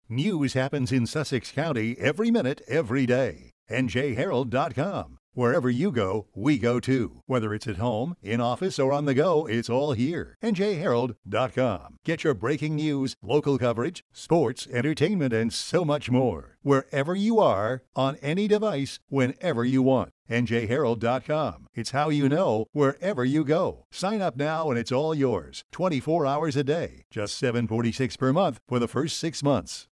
News happens in Sussex County every minute, every day. NJHerald.com. Wherever you go, we go too. Whether it's at home, in office, or on the go, it's all here. NJHerald.com. Get your breaking news, local coverage, sports, entertainment, and so much more. Wherever you are, on any device, whenever you want. NJHerald.com. It's how you know wherever you go. Sign up now and it's all yours. 24 hours a day. Just $7.46 per month for the first 6 months.